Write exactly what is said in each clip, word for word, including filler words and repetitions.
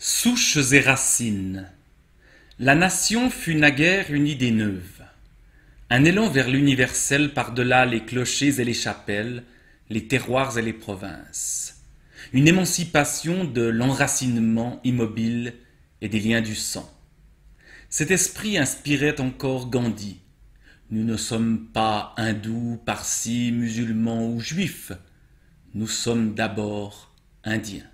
Souches et racines. La nation fut naguère une idée neuve. Un élan vers l'universel par-delà les clochers et les chapelles, les terroirs et les provinces. Une émancipation de l'enracinement immobile et des liens du sang. Cet esprit inspirait encore Gandhi. Nous ne sommes pas hindous, parsis, musulmans ou juifs. Nous sommes d'abord indiens.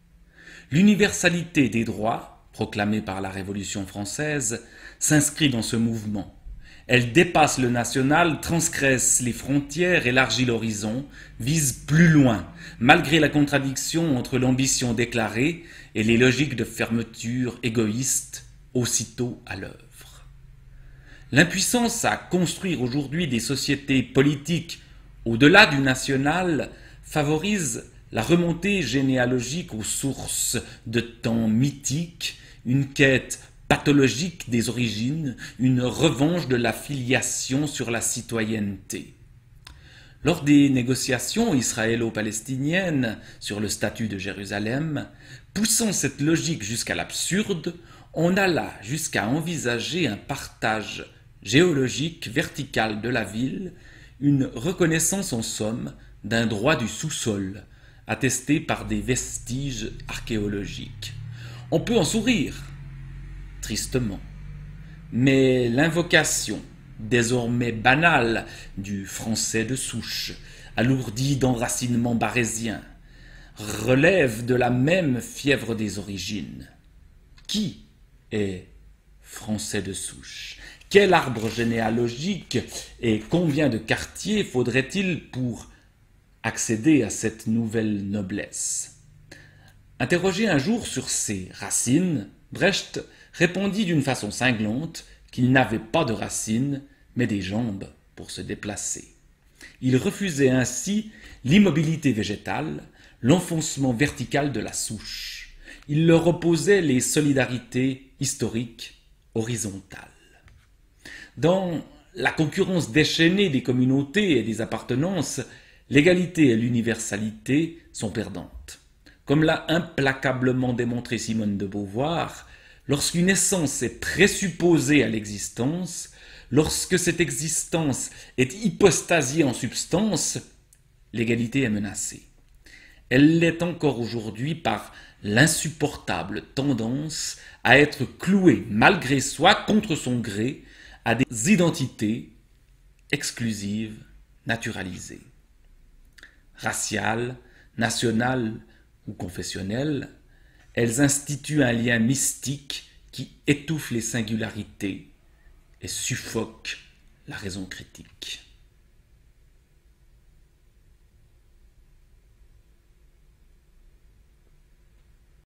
L'universalité des droits, proclamée par la Révolution française, s'inscrit dans ce mouvement. Elle dépasse le national, transgresse les frontières, élargit l'horizon, vise plus loin, malgré la contradiction entre l'ambition déclarée et les logiques de fermeture égoïste aussitôt à l'œuvre. L'impuissance à construire aujourd'hui des sociétés politiques au-delà du national favorise la remontée généalogique aux sources de temps mythiques, une quête pathologique des origines, une revanche de la filiation sur la citoyenneté. Lors des négociations israélo-palestiniennes sur le statut de Jérusalem, poussant cette logique jusqu'à l'absurde, on alla jusqu'à envisager un partage géologique vertical de la ville, une reconnaissance en somme d'un droit du sous-sol, attesté par des vestiges archéologiques. On peut en sourire, tristement, mais l'invocation, désormais banale, du français de souche, alourdi d'enracinement barésien, relève de la même fièvre des origines. Qui est français de souche? Quel arbre généalogique et combien de quartiers faudrait-il pour accéder à cette nouvelle noblesse? Interrogé un jour sur ses racines, Brecht répondit d'une façon cinglante qu'il n'avait pas de racines, mais des jambes pour se déplacer. Il refusait ainsi l'immobilité végétale, l'enfoncement vertical de la souche. Il leur opposait les solidarités historiques horizontales. Dans la concurrence déchaînée des communautés et des appartenances, l'égalité et l'universalité sont perdantes. Comme l'a implacablement démontré Simone de Beauvoir, lorsqu'une essence est présupposée à l'existence, lorsque cette existence est hypostasiée en substance, l'égalité est menacée. Elle l'est encore aujourd'hui par l'insupportable tendance à être clouée malgré soi, contre son gré, à des identités exclusives, naturalisées. Raciales, nationales ou confessionnelles, elles instituent un lien mystique qui étouffe les singularités et suffoque la raison critique.